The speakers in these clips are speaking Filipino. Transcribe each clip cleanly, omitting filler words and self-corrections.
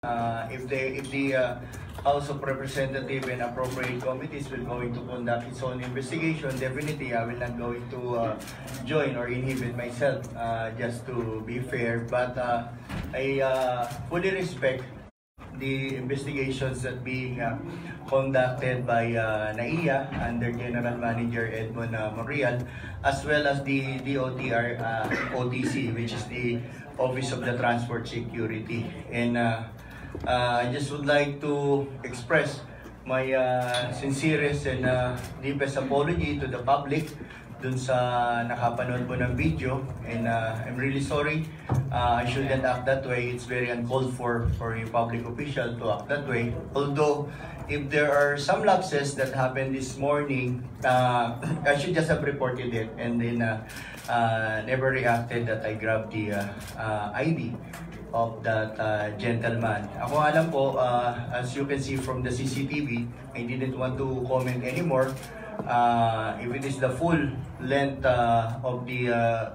If the House of Representative and appropriate committees will going to conduct its own investigation, definitely I will not going to join or inhibit myself just to be fair. But I fully respect the investigations that being conducted by NAIA under General Manager Edmond Monreal, as well as the DOTR OTC, which is the Office of the Transport Security. And I just would like to express my sincerest and deepest apology to the public dun sa nakapanood po ng video, and I'm really sorry. I shouldn't act that way. It's very uncalled for a public official to act that way. Although, if there are some lapses that happened this morning, I should just have reported it and then never reacted that I grabbed the ID of that gentleman. Ako alam po, as you can see from the CCTV, I didn't want to comment anymore. If it is the full length of the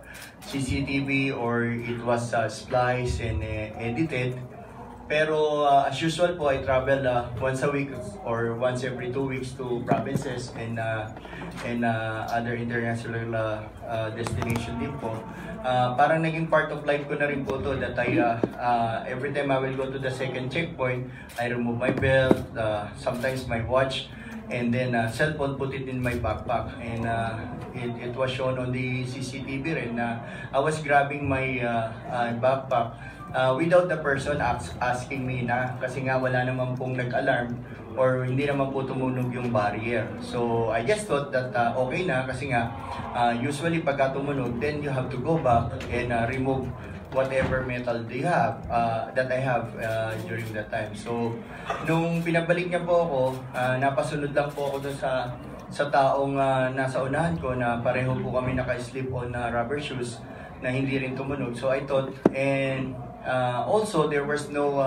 CCTV or it was spliced and edited. Pero as usual po, I travel once a week or once every 2 weeks to provinces and other international destination din po. Parang naging part of life ko na rin po to, that I every time I will go to the second checkpoint, I remove my belt, sometimes my watch, and then cellphone, put it in my backpack, and it was shown on the CCTV rin na I was grabbing my backpack without the person asking me na, kasi nga wala naman pong nag-alarm or hindi naman po tumunog yung barrier. So I just thought that okay na, kasi nga usually pagka tumunog, then you have to go back and remove whatever metal they have that I have during that time. So nung pinabalik niya po ako, napasunod lang po ako dun sa taong nasa unahan ko, na pareho po kami naka-slip on rubber shoes na hindi rin tumunog. So I thought, and also there was no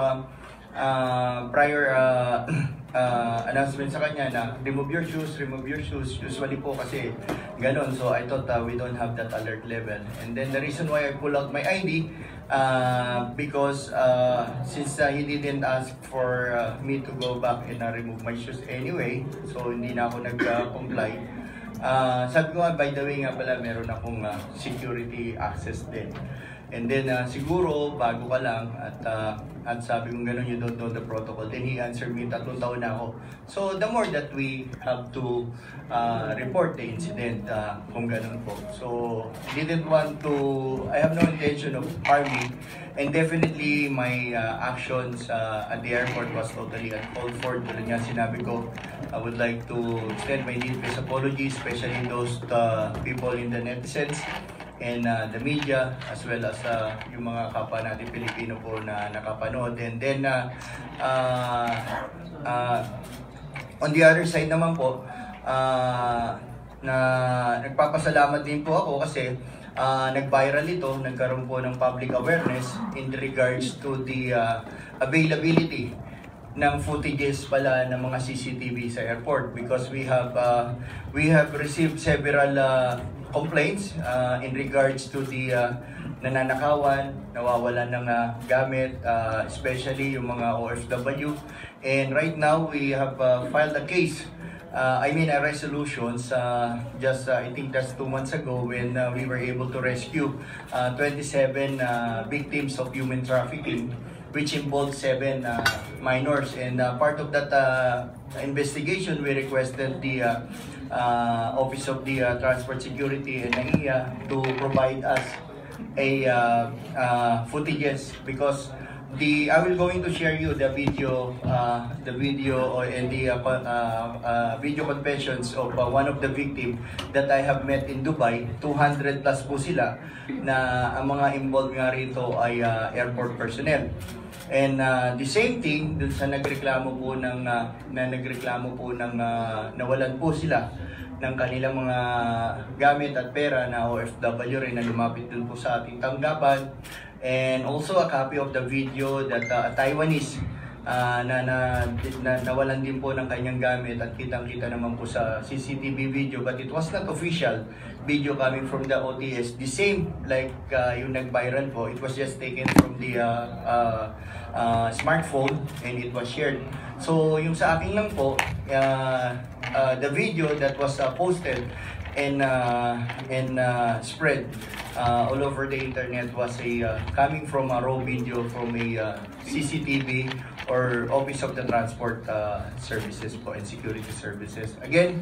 prior announcement sa kanya na remove your shoes. Usually po kasi ganon. So I thought we don't have that alert level. And then the reason why I pull out my ID, because since he didn't ask for me to go back and remove my shoes anyway, so hindi na ako nag-comply. Sabi ko nga, by the way nga pala, meron akong security access din. And then siguro bago ka lang at sabi ko gano'n, you don't know the protocol. Then he answered me, 3 taon na ako. So the more that we have to report the incident kung gano'n po. So didn't want to, I have no intention of harming, and definitely my actions at the airport was totally uncalled for. Tulad nga sinabi ko, I would like to extend my deepest apologies, especially those people in the netizens and the media, as well as yung mga kapwa natin Pilipino po na nakapanood. And then on the other side naman po, na nagpapasalamat din po ako kasi nag-viral ito, nagkaroon po ng public awareness in regards to the availability ng footages pala ng mga CCTV sa airport, because we have received several complaints in regards to the nananakawan, nawawalan ng gamit, especially yung mga OFW. And right now we have filed a case, a resolutions, just I think that's 2 months ago, when we were able to rescue 27 victims of human trafficking, which involved 7 minors. And part of that investigation, we requested the Office of the Transport Security and NAIA to provide us a footages, because I will going to share you the video and the video confessions of one of the victim that I have met in Dubai. 200 plus po sila, na ang mga involved nga rito ay airport personnel. And the same thing dun sa nagreklamo po ng nawalan po sila ng kanilang mga gamit at pera na OFW rin na lumapit dun po sa ating tanggapan. And also a copy of the video that a Taiwanese nawalan din po ng kanyang gamit at kitang-kita naman po sa CCTV video, but it was not official video coming from the OTS. The same like yung nag-viral po, it was just taken from the smartphone and it was shared. So yung sa akin lang po, the video that was posted and spread all over the internet was coming from a raw video from a CCTV or Office of the Transport Services po and Security Services. Again,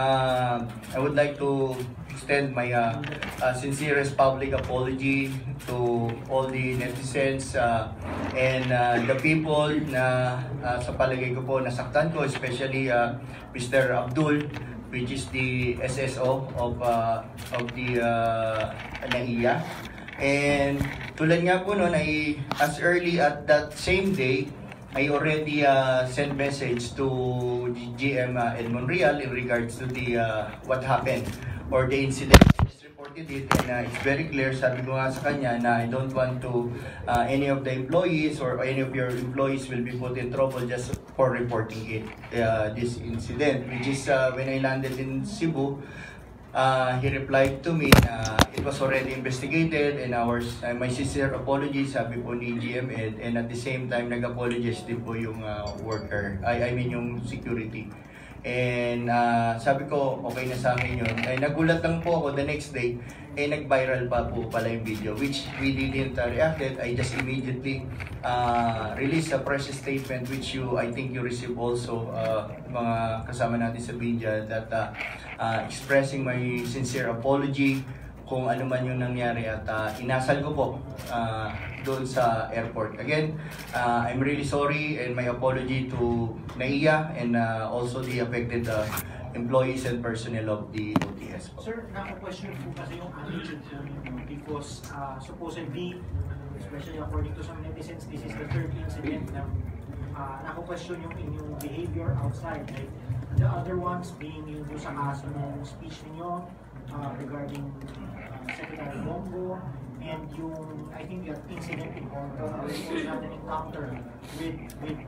I would like to extend my sincerest public apology to all the netizens and the people na sa palagay ko po nasaktan ko, especially Mr. Abdul, which is the SSO of the NAIA. And tulad nga po noon ay as early at that same day, I already sent message to GM Edmond Real in regards to the what happened or the incident. I just reported it and it's very clear, sabi ko nga sa kanya na I don't want to any of the employees or any of your employees will be put in trouble just for reporting it, this incident, which is when I landed in Cebu. He replied to me na it was already investigated and my sincere apologies, sabi po ni GM Ed, and at the same time nag-apologize din po yung worker, I mean yung security. And sabi ko okay na sa akin yun. Ay nagulat lang po ako the next day, nag-viral pa po pala yung video, which we didn't react it. I just immediately released a press statement which I think you received also, mga kasama natin sa media, that expressing my sincere apology kung ano man yung nangyari at inasal ko po doon sa airport. Again, I'm really sorry and my apology to NAIA and also the affected employees and personnel of the OTS po. Sir, naka-question po kasi yung attitude po ninyo because supposedly, especially according to some netizens, this is the third incident na naka-question yung inyong behavior outside. Like, the other ones being yung sa kaso ng speech ninyo regarding Secretary Bongo, and yung, I think, yung incident in Hong Kong where you had an encounter with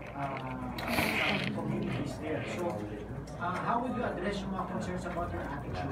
some communities there. So, how would you address yung mga concerns about your attitude?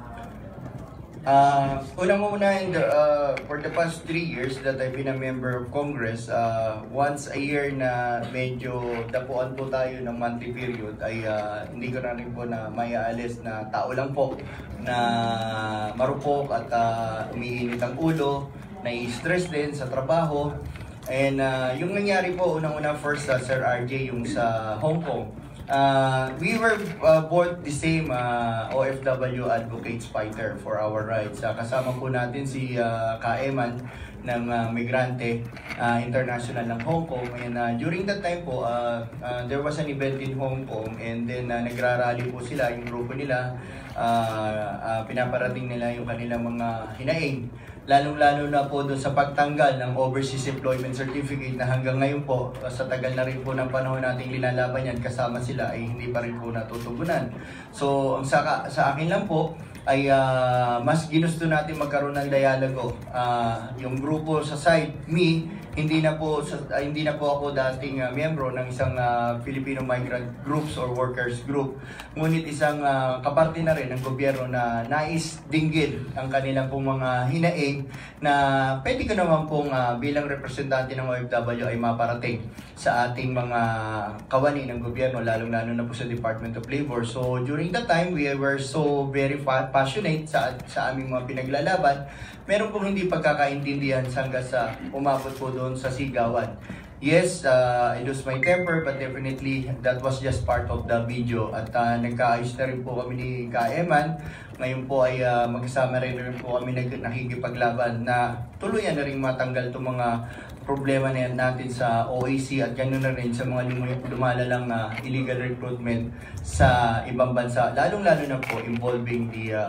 Unang-una, for the past 3 years that I've been a member of Congress, once a year na medyo dapuan po tayo ng monthly period ay hindi ko na rin po na maiaalis na tao lang po na marupok at umiinit ang ulo, nai-stress din sa trabaho. And yung nangyari po, unang-una first Sir RJ, yung sa Hong Kong. We were both the same OFW advocates fighter for our rights. Kasama po natin si Kaeman ng migrante international ng Hong Kong. And during that time po, there was an event in Hong Kong and then nagrarally po sila, yung grupo nila, pinaparating nila yung kanilang mga hinaing. Lalong-lalo na po doon sa pagtanggal ng Overseas Employment Certificate na hanggang ngayon po, sa tagal na rin po ng panahon nating linalaban yan, kasama sila ay hindi pa rin po natutugunan. So, ang sa akin lang po, ay mas ginusto natin magkaroon ng dialogo. Yung grupo sa side, hindi na po ako dating miyembro ng isang Filipino migrant groups or workers group. Ngunit isang kaparte na rin ng gobyerno na nais dinggin ang kanilang pong mga hinaing na pwede ko naman pong bilang representante ng OFW ay maparating sa ating mga kawani ng gobyerno, lalong-lalo na po sa Department of Labor. So during that time, we were so very passionate sa aming mga pinaglalaban. Meron pong hindi pagkakaintindihan hanggang sa umabot po doon sa sigawan. Yes, I lose my temper, but definitely that was just part of the video. At nagkaayos na rin po kami ni Kaeman. Ngayon po ay magkasama rin po kami nakikipaglaban na tuluyan na rin matanggal itong mga problema na yan natin sa OAC at ganoon na rin sa mga lumalalang na illegal recruitment sa ibang bansa, lalong-lalo na po involving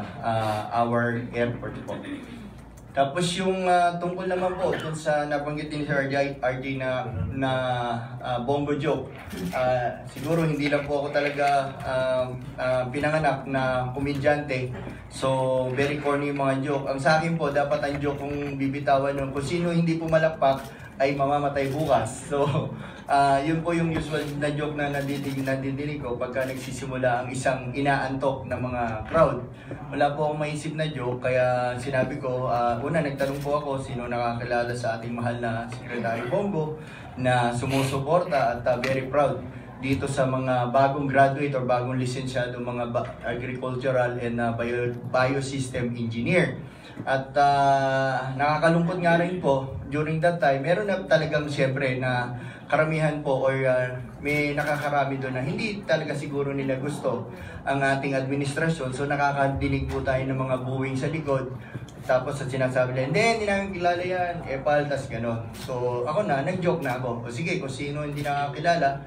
our airport po. Tapos yung tungkol naman po dun sa nabanggit din si RJ na bongo joke. Siguro hindi lang po ako talaga pinanganak na komedyante. So very corny yung mga joke. Ang sa akin po, dapat ang joke kung bibitawan nun. Kung sino hindi pumalakpak, ay mamamatay bukas. So, yun po yung usual na joke na nadidinig ko pagka nagsisimula ang isang inaantok na mga crowd. Wala po akong maisip na joke, kaya sinabi ko, una nagtanong po ako sino nakakilala sa ating mahal na Secretary Bongo na sumusuporta at very proud dito sa mga bagong graduate or bagong lisensyado mga agricultural and biosystem engineer. At nakakalungkot nga rin po, during that time, meron na talagang siyempre na karamihan po or may nakakarami doon na hindi talaga siguro nila gusto ang ating administrasyon. So nakakadinig po tayo ng mga buwing sa likod. Tapos at sinasabi nila, hindi namin kilala yan, paltas gano'n. So ako nag-joke na ako. O sige, kung sino hindi nakakilala,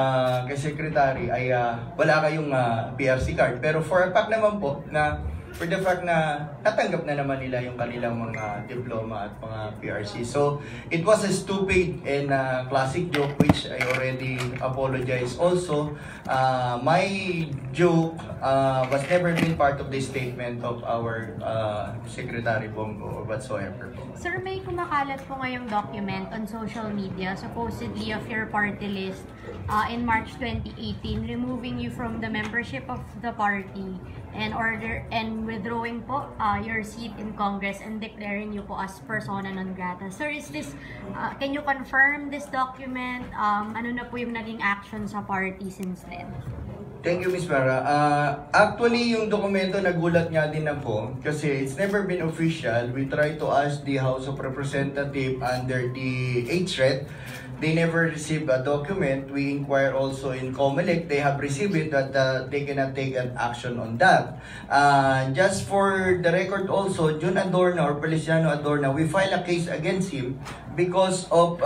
kay Secretary ay wala kayong PRC card. Pero for a fact naman po na for the fact na natanggap na naman nila yung kanilang mga diploma at mga PRC. So, it was a stupid and classic joke which I already apologize. Also, my joke was never been part of the statement of our Secretary Bongo or whatsoever. Sir, may kumakalat po ngayong document on social media, supposedly of your party list in March 2018, removing you from the membership of the party and withdrawing po your seat in Congress and declaring you po as persona non grata. Sir, is this, can you confirm this document? Ano na po yung naging action sa party since then? Thank you, Ms. Mara. Actually, yung dokumento nagulat nga din ako kasi it's never been official. We tried to ask the House of Representatives under the HRED. They never received a document. We inquire also in COMELEC. They have received it, but they cannot take an action on that. Just for the record also, Jun Adorna or Feliciano Adorna, we filed a case against him because of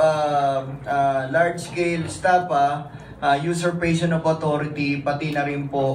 large-scale stapa, usurpation of authority, pati na rin po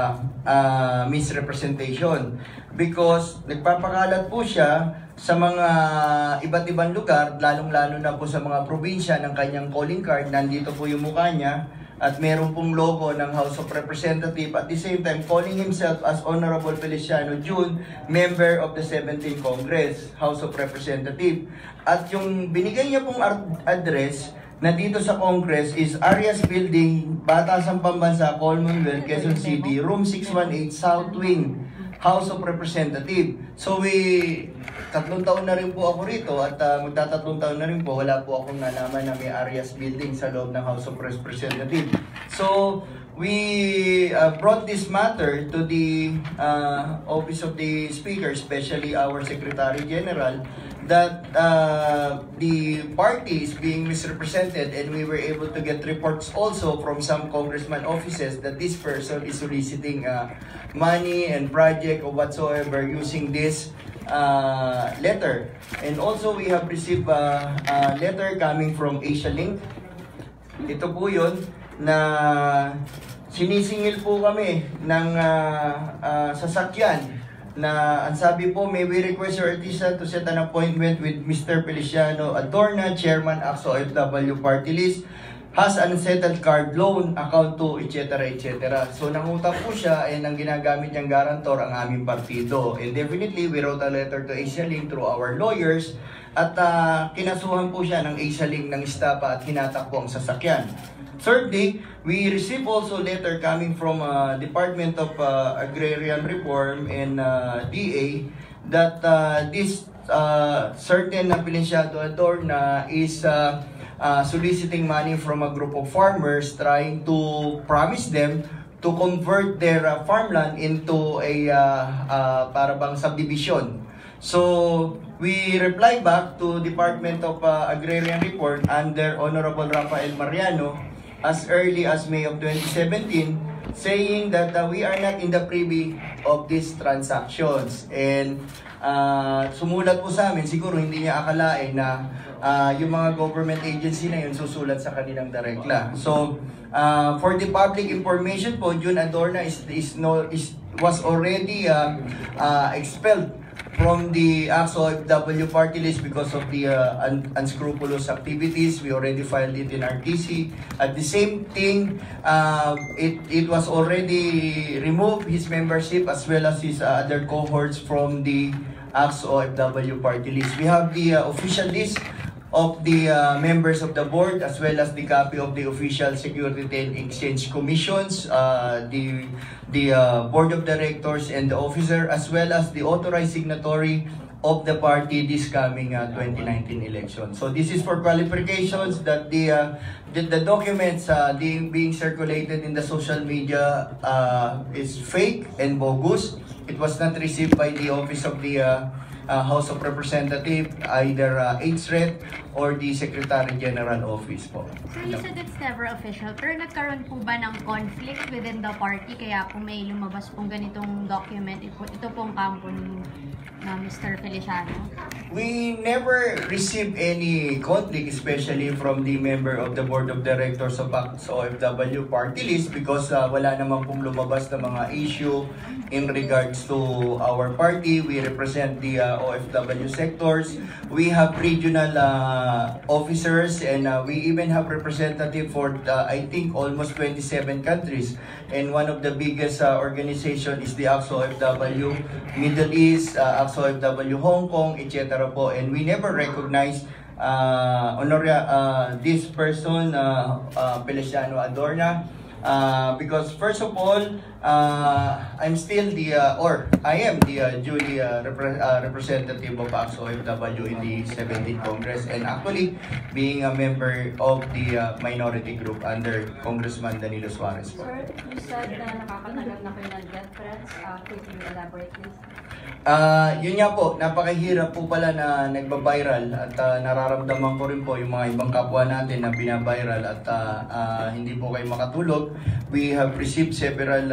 misrepresentation. Because nagpapakalat po siya sa mga iba't ibang lugar, lalong-lalo na po sa mga probinsya ng kanyang calling card. Nandito po yung mukha niya at meron pong logo ng House of Representatives. At the same time, calling himself as Honorable Feliciano Jun, member of the 17th Congress, House of Representatives. At yung binigay niya pong address na dito sa Congress is Arias Building, Batasan Pambansa, Commonwealth, Quezon City, Room 618, South Wing, House of Representatives. So 3 taon na rin po ako rito at magtatatlong taon na rin po, wala po akong nalaman na may Arias Building sa loob ng House of Representatives. So we brought this matter to the Office of the Speaker, especially our Secretary General, that the party is being misrepresented, and we were able to get reports also from some congressman offices that this person is soliciting money and project or whatsoever using this letter. And also we have received a letter coming from Asia Link. Ito po yun na sinisingil po kami ng sasakyan na ang sabi po, may we request your artisan to set an appointment with Mr. Feliciano Adorna, Chairman, AXO OFW Party List, has unsettled card loan, account to, etc. etc. So nangutang po siya and ang ginagamit niyang garantor ang aming partido. And definitely, we wrote a letter to Asia Link through our lawyers at kinasuhan po siya ng Asia Link ng estapa at hinatak po ang sasakyan. Thirdly, we received also letter coming from Department of Agrarian Reform and DA that this certain Feliciano Adorna is soliciting money from a group of farmers trying to promise them to convert their farmland into a parabang subdivision. So we reply back to Department of Agrarian Reform under Honorable Rafael Mariano as early as May of 2017, saying that we are not in the privy of these transactions. And sumulat po sa amin, siguro hindi niya akalain na yung mga government agency na yun susulat sa kanilang direkla. So, for the public information po, Jun Adorna was already expelled from the AXO OFW party list because of the unscrupulous activities. We already filed it in RTC. At the same thing, it was already removed, his membership as well as his other cohorts from the AXO OFW party list. We have the official list of the members of the board, as well as the copy of the official Security and Exchange Commissions, the board of directors and the officer, as well as the authorized signatory of the party this coming 2019 election. So this is for qualifications that the documents being circulated in the social media is fake and bogus. It was not received by the office of the House of Representatives, either HRED or the Secretary General Office po. So you said it's never official, pero nagkaroon po ba ng conflict within the party kaya po may lumabas pong ganitong document? Ito pong kampo ni Mr. Feliciano? We never received any conflict, especially from the member of the Board of Directors of OFW party list, because wala naman pong lumabas na mga issue in regards to our party. We represent the OFW sectors. We have regional officers, and we even have representative for I think almost 27 countries. And one of the biggest organization is the AXO OFW Middle East, AXO OFW Hong Kong, etc. po. And we never recognize this person, Feliciano Adorna, because first of all, I'm still I am the duly representative of AXO OFW in the 17th Congress, and actually being a member of the minority group under Congressman Danilo Suarez. Sir, you said na nakakatanggap na kayo ng death threats. Could you elaborate please? Yun nga po, napakahirap po pala na nagba-viral, at nararamdaman ko rin po yung mga ibang kapwa natin na binaviral at hindi po kayo makatulog. We have received several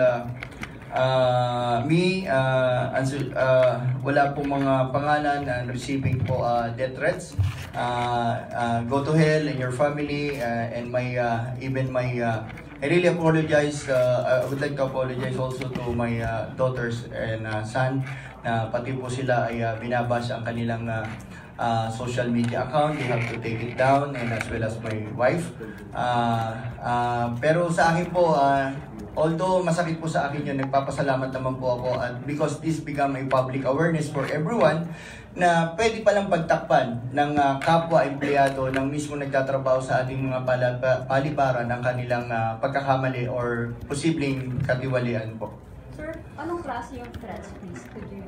wala po mga pangalan and receiving po death threats. Go to hell and your family, and my I really apologize. I would like to apologize also to my daughters and son, na pati po sila ay binabash ang kanilang social media account. They have to take it down, and as well as my wife. Pero sa akin po, although masakit po sa akin yun, nagpapasalamat naman po ako, at because this become a public awareness for everyone, na pwede palang pagtakpan ng kapwa empleyado ng mismo nagtatrabaho sa ating mga paliparan ng kanilang pagkakamali or posibleng katiwalian po. Sir, anong klase yung threats, please? Could you...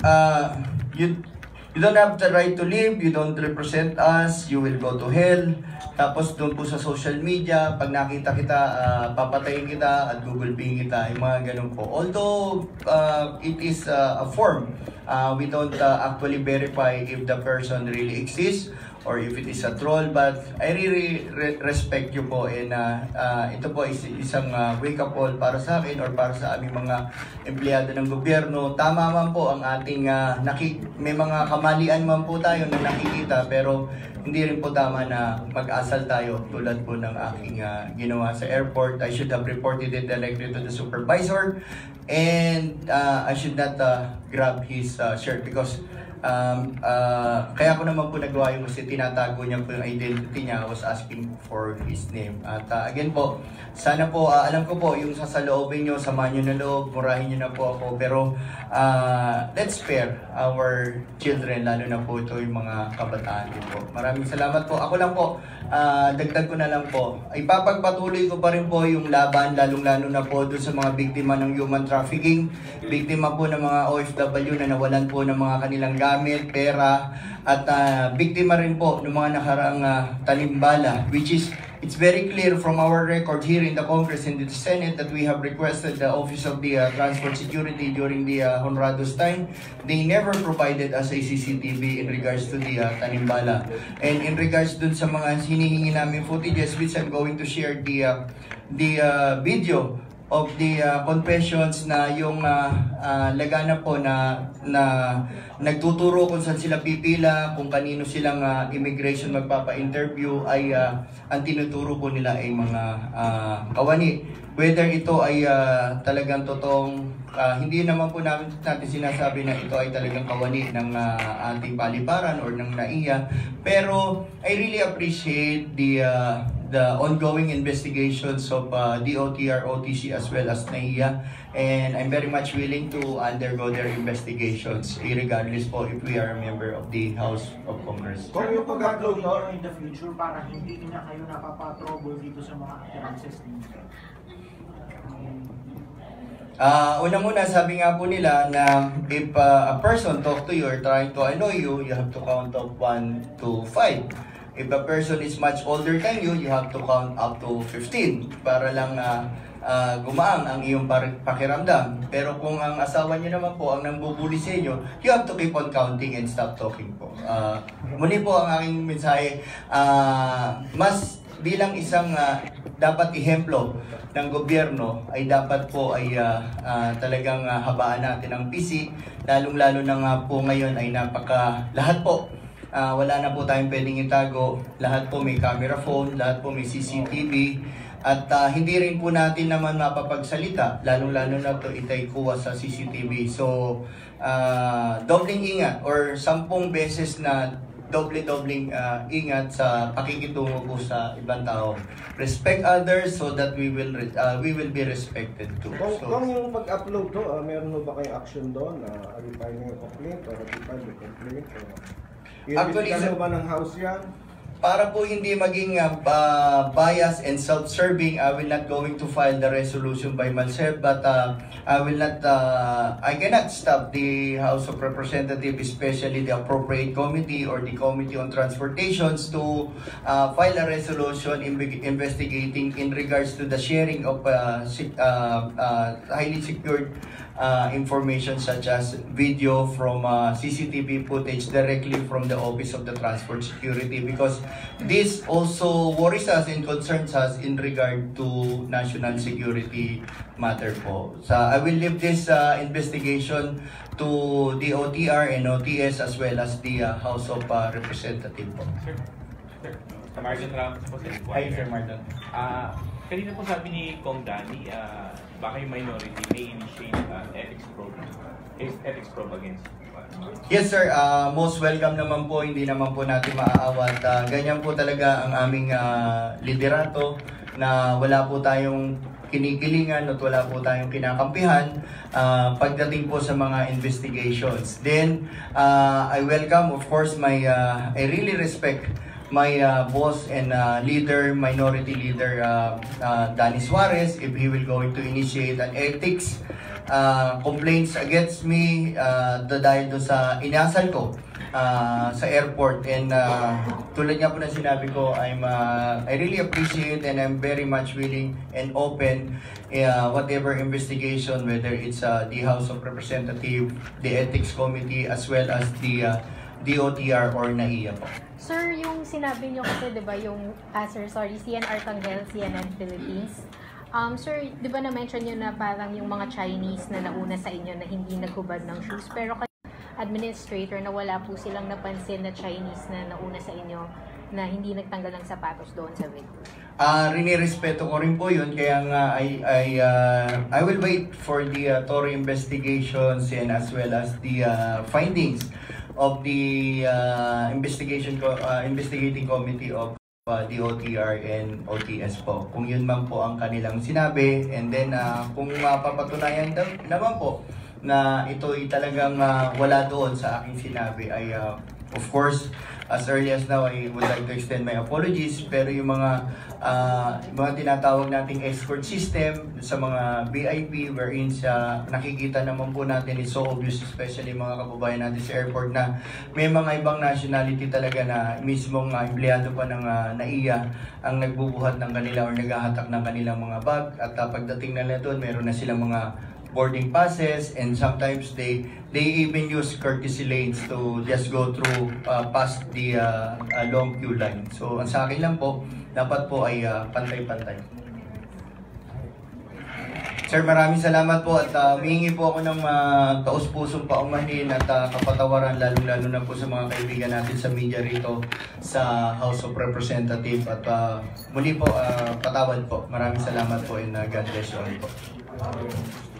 You don't have the right to live, you don't represent us, you will go to hell. Tapos doon po sa social media, pag nakita kita, papatayin kita at gugulping kita, yung mga ganun po. Although it is a form, we don't actually verify if the person really exists or if it is a troll, but I really respect you po, and ito po is isang wake-up call para sa akin or para sa aming mga empleyado ng gobyerno. Tama man po ang ating may mga kamalian man po tayo na nakikita, pero hindi rin po tama na mag-asal tayo tulad po ng aking ginawa sa airport. I should have reported it directly to the supervisor, and I should not grab his shirt, because kaya ko naman po nagawa yung kasi tinatago niya po yung identity niya. I was asking for his name. At again po, sana po, alam ko po yung sasaloobin nyo, samahan nyo na loob, murahin nyo na po ako, pero let's spare our children, lalo na po ito yung mga kabataan din po. Maraming salamat po. Ako lang po, dagdag ko na lang po, ipapagpatuloy ko pa rin po yung laban, lalong-lalo na po doon sa mga biktima ng human trafficking, biktima po ng mga OFW na nawalan po ng mga kanilang gamit, pera, at biktima rin po ng mga nakaraang talimbala, which is, it's very clear from our record here in the Congress and the Senate that we have requested the Office of the Transport Security during the Honrado's time. They never provided us a CCTV in regards to the talimbala. And in regards dun sa mga hinihingi namin footages, which I'm going to share the video of the confessions na yung lagana po na nagtuturo kung saan sila pipila, kung kanino silang immigration magpapa-interview, ay ang tinuturo po nila ay mga kawani. Whether ito ay talagang totoong, hindi naman po natin sinasabi na ito ay talagang kawani ng ating paliparan or ng NAIA, pero I really appreciate the ongoing investigations of DOTR, OTC as well as NAIA, and I'm very much willing to undergo their investigations regardless po if we are a member of the House of Congress. Kung yung pag-upload nyo in the future para hindi na kayo napapatrouble dito sa mga appearances ninyo? Una muna, sabi nga po nila na if a person talk to you or trying to annoy you, you have to count of 1 to 5. If a person is much older than you, you have to count up to 15 para lang gumaang ang iyong pakiramdam. Pero kung ang asawa niyo naman po ang nambubuli sa inyo, you have to keep on counting and stop talking po. Muli po ang aking mensahe, mas bilang isang dapat ihemplo ng gobyerno ay dapat po ay talagang habaan natin ang PC, lalong-lalo na nga po ngayon ay lahat po wala na po tayong pwedeng itago, lahat po may camera phone, lahat po may CCTV, at hindi rin po natin naman mapapagsalita, lalong-lalo na ito itay kuha sa CCTV. So dobling ingat or 10 beses na doble-dobling ingat sa pakikitungo po sa ibang tao. Respect others so that we will be respected too. Kung yung pag-upload to, meron mo ba kayong action doon? Are you filing a complaint or ratify the complaint? Actually, ano ba ng house yan? Para po hindi maging biased and self-serving, I will not going to file the resolution by myself, but I cannot stop the House of Representatives, especially the appropriate committee or the Committee on Transportations, to file a resolution investigating in regards to the sharing of highly secured information such as video from CCTV footage directly from the Office of the Transport Security, because this also worries us and concerns us in regard to national security matter po. So I will leave this investigation to the OTR and OTS as well as the House of Representatives po. Sir, Marlon Ramos po, Sir. Hi, Sir Marlon. Kanina po sabi ni Kong Danny, baka yung minority may initiate ethics probe against you. Yes sir, most welcome naman po, hindi naman po natin maaawat. Ganyan po talaga ang aming liderato, na wala po tayong kinikilingan at wala po tayong kinakampihan pagdating po sa mga investigations. Then, I welcome of course I really respect my boss and minority leader, Danny Suarez, if he will going to initiate an ethics complaints against me dahil doon sa inasal ko sa airport. And tulad nga po na sinabi ko, I really appreciate and I'm very much willing and open whatever investigation, whether it's the House of Representatives, the Ethics Committee, as well as the DOTR or NAIA po. Sir, yung sinabi nyo kasi, di ba, yung, CNR Tanghel, CNN Philippines. Sir, di ba na-mention nyo na parang yung mga Chinese na nauna sa inyo na hindi naghubad ng shoes, pero administrator na wala po silang napansin na Chinese na nauna sa inyo na hindi nagtanggal ng sapatos doon sa video? Rinirespeto ko rin po yun, kaya nga I will wait for the thorough investigations and as well as the findings of the investigating committee of the OTR and OTS po. Kung yun man po ang kanilang sinabi, and then kung mapapatunayan naman po na ito'y talagang wala doon sa aking sinabi, ay of course, as early as now, I would like to extend my apologies. Pero yung mga tinatawag nating escort system sa mga VIP, wherein nakikita naman po natin, it's so obvious, especially mga kababayan natin sa airport, na may mga ibang nationality talaga na mismong empleyado pa ng NAIA ang nagbubuhat ng kanila or naghahatak ng kanilang mga bag, at pagdating nila doon, meron na silang mga boarding passes, and sometimes they even use courtesy lanes to just go through past the long queue line. So sa akin lang po, dapat po ay pantay-pantay. Sir, maraming salamat po, at humingi po ako ng taus-pusong paumanhin at kapatawaran, lalo-lalo na po sa mga kaibigan natin sa media rito sa House of Representatives, at muli po patawad po. Maraming salamat po, and God bless you all po.